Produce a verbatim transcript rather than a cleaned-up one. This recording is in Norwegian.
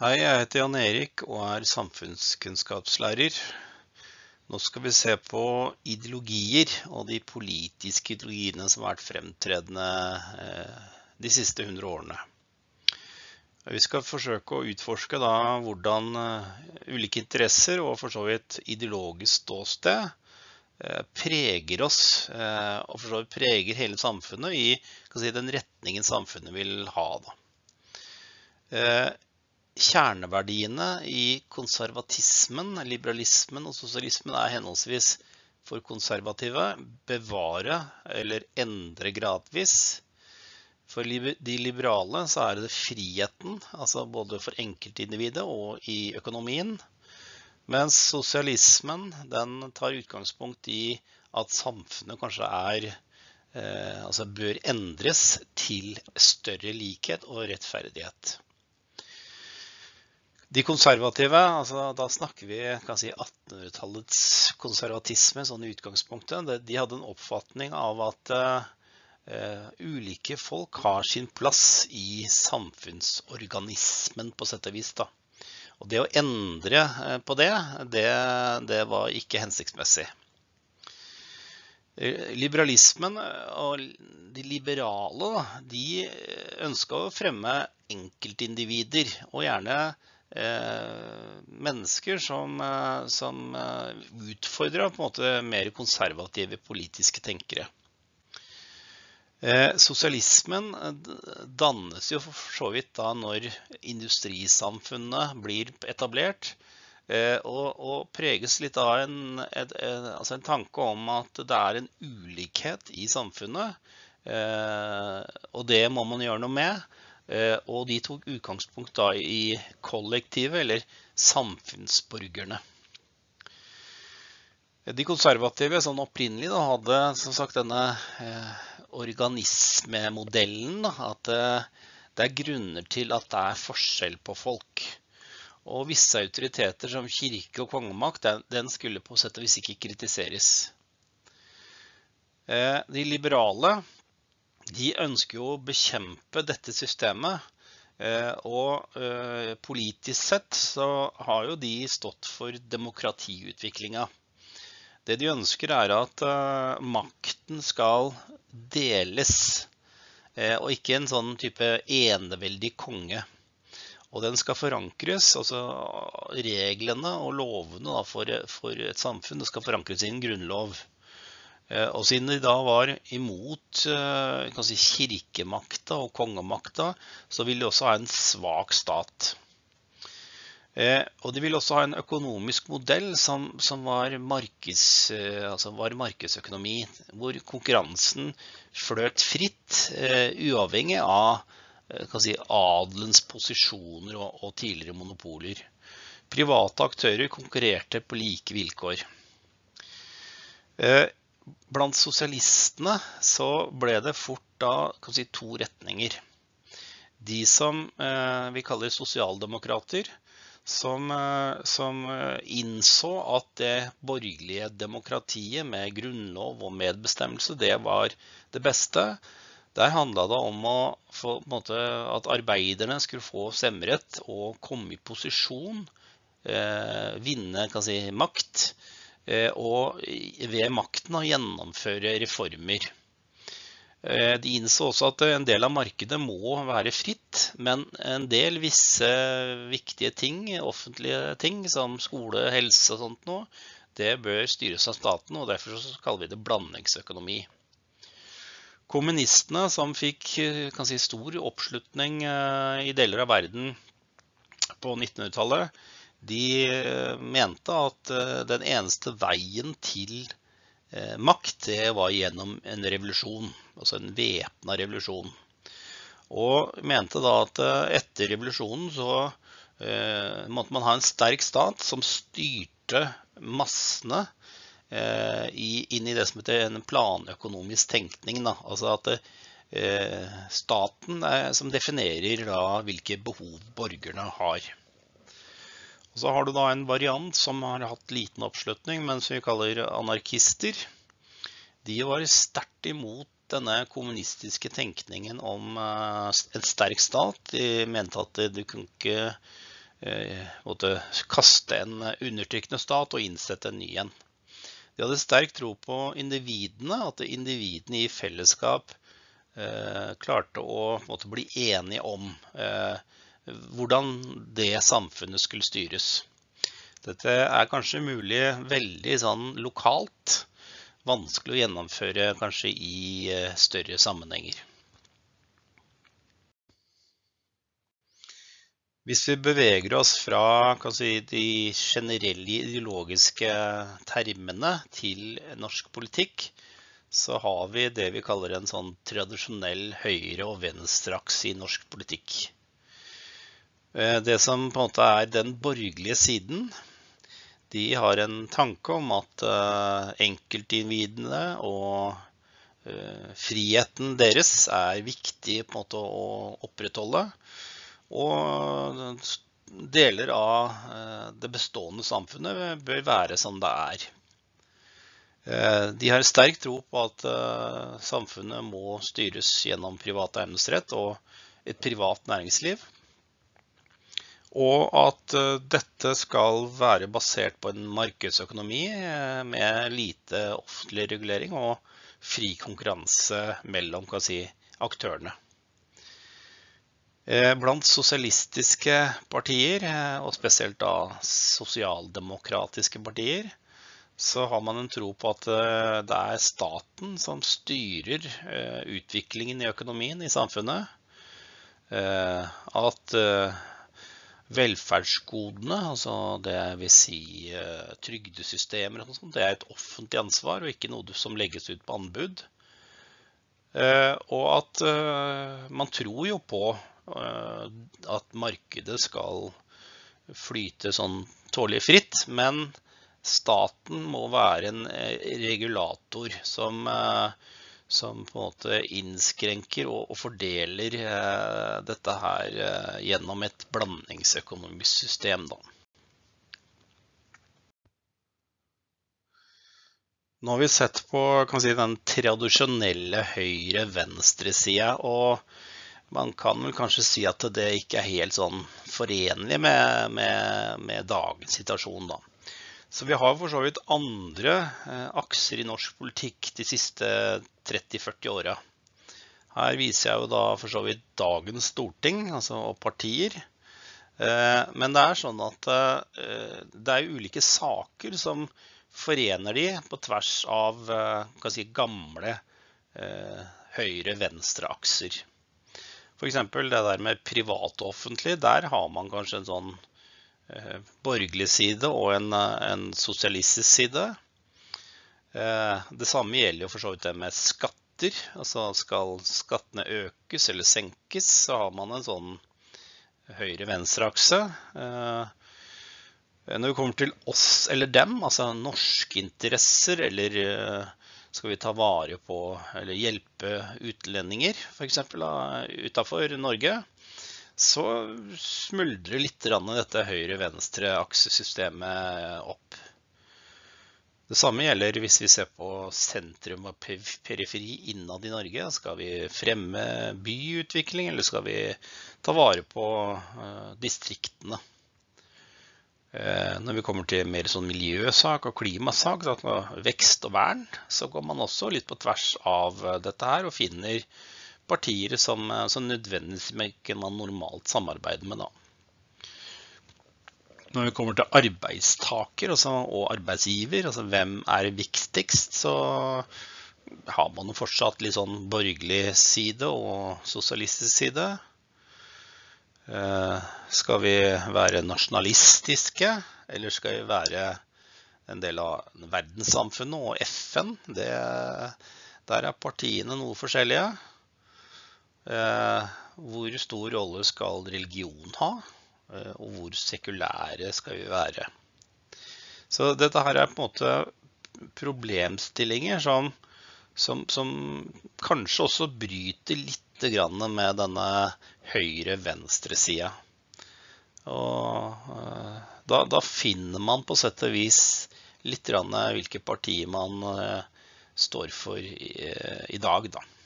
Hei, jeg heter Jan Erik og er samfunnskunnskapslærer. Nå skal vi se på ideologier og de politiske ideologiene som har vært fremtredende eh, de siste hundre årene. Vi skal forsøke å utforske da hvordan eh, ulike interesser og for så vidt ideologisk ståsted eh, preger oss eh, og for så vidt preger hele samfunnet i kan si, den retningen samfunnet vil ha. Da. Eh, Kjerneverdiene i konservatismen, liberalismen og sosialismen er henholdsvis for konservative, bevare eller endre gradvis. For de liberale så er det friheten, altså både for enkeltindividet og i økonomien. Mens sosialismen, den tar utgangspunkt i at samfunnet kanskje er, eh, altså bør endres til større likhet og rettferdighet. De konservative, altså da snakker vi kan si attenhundretallets konservatisme sånn i utgangspunktet. De hadde en oppfatning av at uh, ulike folk har sin plass i samfunnsorganismen på sett og vis. Da. Og det å endre på det, det, det var ikke hensiktsmessig. Liberalismen og de liberale, de ønsket å fremme enkeltindivider og gjerne mennesker som, som utfordrer på en måte mer konservative politiske tenkere. Sosialismen dannes jo for så vidt da når industrisamfunnet blir etablert, og, og preges litt av en, et, altså en tanke om at det er en ulikhet i samfunnet, og det må man gjøre noe med. Og de tok utgangspunkt da i kollektivet, eller samfunnsborgerne. De konservative, sånn opprinnelig, da, hadde som sagt denne eh, organismemodellen, da, at eh, det er grunner til at det er forskjell på folk. Og visse autoriteter som kirke og kongemakt, den, den skulle på sett og vis ikke kritiseres. Eh, de liberale, de ønsker jo å bekjempe dette systemet, og politisk sett så har jo de stått for demokratiutviklingen. Det de ønsker er at makten skal deles, og ikke en sånn type eneveldig konge. Og den skal forankres, altså reglene og lovene da, for, for et samfunn, det skal forankres i en grunnlov. Og siden de da var imot kan si, kirkemakta og kongemakta, så ville de også ha en svak stat. Og de ville også ha en økonomisk modell som, som var, markeds, altså var markedsøkonomi, hvor konkurransen fløt fritt, uavhengig av kan si, adelens posisjoner og, og tidligere monopoler. Private aktører konkurrerte på like vilkår. Blant sosialistene så ble det fort da, kan si, to retninger. De som eh, vi kaller sosialdemokrater, som, eh, som innså at det borgerlige demokratiet med grunnlov og medbestemmelse, det var det beste. Der handlet det om å få, på en måte, at arbeiderne skulle få stemmerett og komme i posisjon, eh, vinne kan si, makt, og ved makten å gjennomføre reformer. De innså også at en del av markedet må være fritt, men en del visse viktige ting, offentlige ting, som skole, helse og sånt nå, det bør styres av staten, og derfor så kaller vi det blandingsøkonomi. Kommunistene, som fikk kan si, stor oppslutning i deler av verden på nittenhundretallet, de mente at den eneste veien til makt, det var gjennom en revolusjon, altså en væpnet revolusjon. Og mente da at etter revolusjonen så eh, måtte man ha en sterk stat som styrte massene eh, inn i det som heter en planøkonomisk tenkning. Da. Altså at eh, staten er, som definerer da, hvilke behov borgerne har. Og så har du da en variant som har hatt liten oppslutning, men som vi kaller anarkister. De var sterkt imot denne kommunistiske tenkningen om en sterk stat. De mente at du kunne ikke eh, måtte kaste en undertrykkende stat og innsette en ny en. De hadde sterk tro på individene, at individene i fellesskap eh, klarte å måtte bli enige om eh, hvordan det samfunnet skulle styres. Dette er kanskje mulig veldig sånn lokalt, vanskelig å gjennomføre kanskje i større sammenhenger. Hvis vi beveger oss fra kan si, de generelle ideologiske termene til norsk politikk, så har vi det vi kaller en sånn tradisjonell høyre- og venstreaks i norsk politikk. Det som på en måte er den borgerlige siden, de har en tanke om at uh, enkeltindividene og uh, friheten deres er viktig på en måte å opprettholde, og deler av uh, det bestående samfunnet bør være som det er. Uh, de har sterk tro på at uh, samfunnet må styres gjennom privat eiendomsrett og et privat næringsliv, og at dette skal være basert på en markedsøkonomi med lite offentlig regulering og fri konkurranse mellom kan si, aktørene. Blant sosialistiske partier, og spesielt da sosialdemokratiske partier, så har man en tro på at det er staten som styrer utviklingen i økonomien i samfunnet. At velferdsgodene, altså det vil si uh, trygdesystemer og sånt, det er et offentlig ansvar og ikke noe som legges ut på anbud. Uh, og at uh, man tror jo på uh, at markedet skal flyte sånn tålig fritt, men staten må være en regulator som uh, som på en måte innskrenker og, og fordeler eh, dette her eh, gjennom et blandingsøkonomisk system da. Nå har vi sett på kan si, den tradisjonelle høyre-venstre-siden, og man kan vel kanskje si at det ikke er helt sånn forenlig med, med, med dagens situasjon da. Så vi har for så vidt andre eh, akser i norsk politikk de siste tretti til førti åra. Her viser jeg jo da for så vidt dagens storting, altså og partier. Eh, men det er sånn at eh, det er ulike saker som forener de på tvers av eh, kan si, gamle eh, høyre-venstre akser. For eksempel det der med privat og offentlig, der har man kanskje en sånn borgerlig side og en, en sosialistisk side. Det samme gjelder jo for så vidt det med skatter. Altså skal skattene økes eller senkes, så har man en sånn høyre-venstre akse. Når vi kommer til oss eller dem, altså norske interesser, eller skal vi ta vare på eller hjelpe utlendinger, for eksempel utenfor Norge, så smuldrer litt dette høyre-venstre-aksesystemet opp. Det samme gjelder hvis vi ser på sentrum og periferi innad i Norge. Skal vi fremme byutvikling, eller skal vi ta vare på uh, distriktene? Uh, når vi kommer til mer sånn miljøsak og klimasak, så vekst og vern, så går man også litt på tvers av dette her og finner partier som, som nødvendigvis ikke man normalt samarbeider med da. Når vi kommer til arbeidstaker altså, og arbeidsgiver, altså hvem er viktigst, så har man jo fortsatt litt sånn borgerlig side og sosialistisk side. Eh, skal vi være nasjonalistiske, eller skal vi være en del av verdenssamfunnet og F N? Det, der er partiene noe forskjellige. Eh, hvor stor rolle skal religion ha, eh, og hvor sekulære skal vi være. Så dette her er på en måte problemstillinger som, som, som kanskje også bryter litt grann med denne høyre-venstre-siden. Og eh, da, da finner man på sett og vis litt grann hvilke partier man eh, står for i, i dag da.